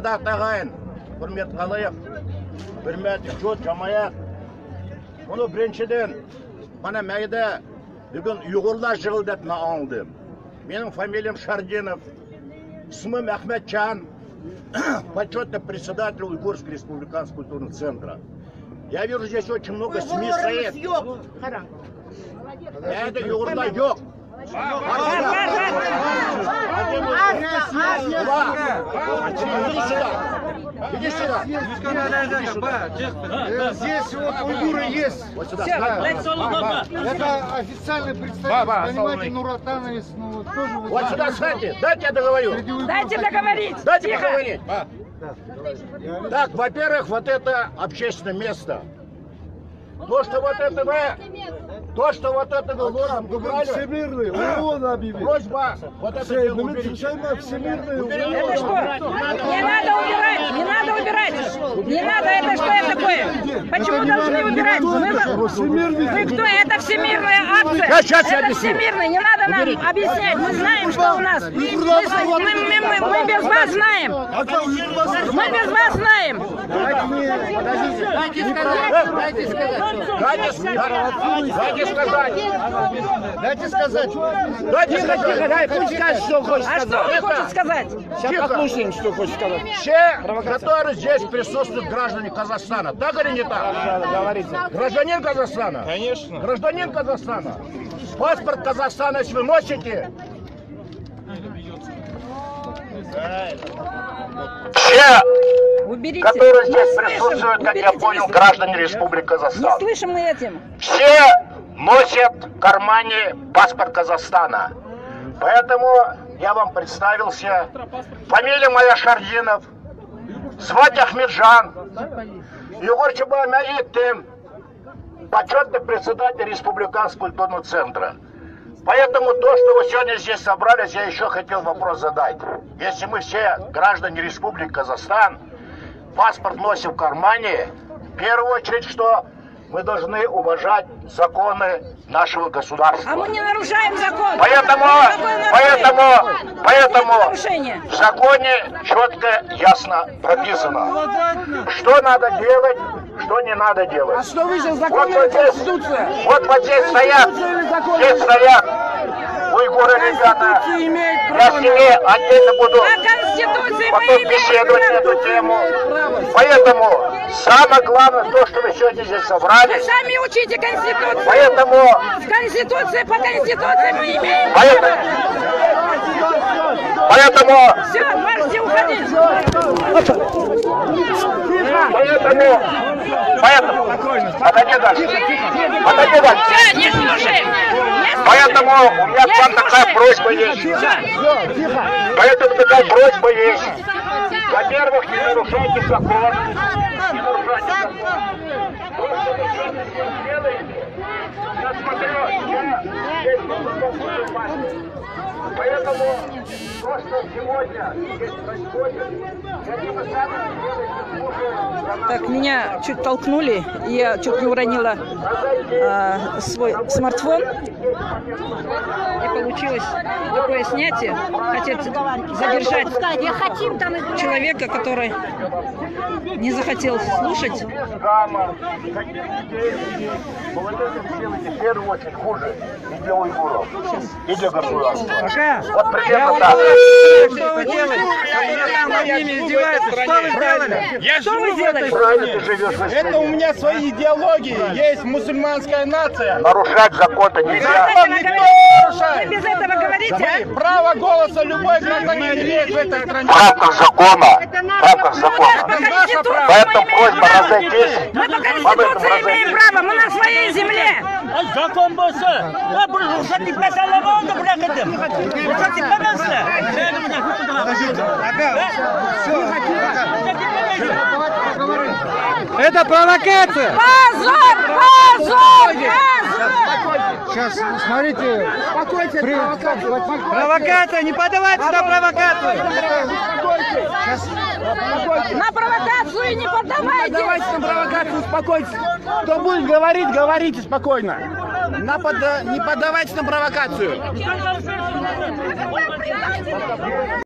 Ағайын, құрметті қалайық, құрметті жұрт жамаят. Мұны біріншіден, мана мәйді бүгін ұйғырлар жығылды ма аңдым. Менің фамилиям Шардинов, исмым Ахметчан, почетный председатель Уйгурского республиканского культурного центра. Я вижу, здесь очень много СМИ стоит. Это юрда yok. Иди сюда. Здесь вот уйгуры есть. Это официальный представитель, понимаете, Нуратановец. Вот сюда, кстати, дайте я договорю. Дайте договорить. Дайте договорить. Так, во-первых, вот это общественное место. То, что вот это вы лозунг убрали, Всемирный ООН объявил. просьба, вот это дело уберите. Всемирный Это что? Не надо убирать, не надо убирать. Не надо, это что это такое? Почему должны убирать? Вы кто? Это всемирная акция. Сейчас я Это объясню. всемирная, не надо нам объяснять. Мы знаем, что у нас. Мы без вас знаем. Мы без вас знаем. Дайте сказать. Пусть скажет, что хочет А что он хочет сказать? Сейчас послушаем, что хочет сказать. Все, которые здесь присутствуют, граждане Казахстана. Так или не так? Говорите. Гражданин Казахстана? Конечно. Гражданин Казахстана. Паспорт Казахстана, если вы носите. Все, Уберите. которые здесь Мы слышим. присутствуют, как я Уберите, понял, не граждане Республики Казахстан. Не слышим мы этим. Все носят в кармане паспорт Казахстана. Поэтому я вам представился. Фамилия моя Шардинов. Звать Ахметжан. Югор Чабамаитым. Почетный председатель Республиканского культурного центра. Поэтому то, что вы сегодня здесь собрались, я еще хотел вопрос задать. Если мы все граждане Республики Казахстан, паспорт носим в кармане, в первую очередь, что мы должны уважать законы нашего государства. А мы не нарушаем закон. Поэтому Нарушение. в законе четко, ясно прописано, что надо делать, что не надо делать. А что выше закона Вот или Конституция? вот здесь стоят уйгуры, ребята. Я с ними отдельно буду По Конституции мы потом имеем беседовать на право. эту тему. Поэтому самое главное то, что вы сегодня здесь Вы собрались. сами учите Конституцию. Поэтому В Конституции, по Конституции мы имеем Поэтому Все, можете уходить. Отойди дальше. Отойди дальше. Все, не слушаем. Поэтому у меня к вам такая просьба есть. Поэтому такая просьба есть. Во-первых, не нарушайте закон. Не нарушайте закон. То, что вы сегодня здесь делаете, я смотрю, я здесь много власти. Поэтому то, что сегодня здесь происходит, я не Так, меня чуть толкнули, и я чуть не уронила свой смартфон. И получилось такое снятие. Хотят задержать человека, который не захотел слушать. Вот это делаете в первую очередь хуже и для уйгуров, и для государства. Вот примерно так. Что вы делаете? Над ними издеваются. Что вы сделали? Я что вы сделали? Правильно ты живешь в этой Это у стране. меня свои идеологии. Есть мусульманская нация. Нарушать закон-то нельзя. Вы без этого говорите, а? Право голоса любой гражданин имеет в этой стране. В рамках закона. В рамках По закона. Конституции Поэтому мы имеем просьба право. разойтись. Мы по Об этом Конституции имеем разойтись. право, мы на своей земле. Закон болса, bu ruhsat iplasalarini oldi bırakırdım. Ruhsat iplamazsa. Это провокация! Позор! Позор! Позор! Сейчас, смотрите, Провокация! Не поддавайтесь на провокацию! На провокацию не поддавайтесь! Давайте на провокацию, успокойтесь. Кто будет говорить, говорите спокойно. Не поддавайтесь на провокацию.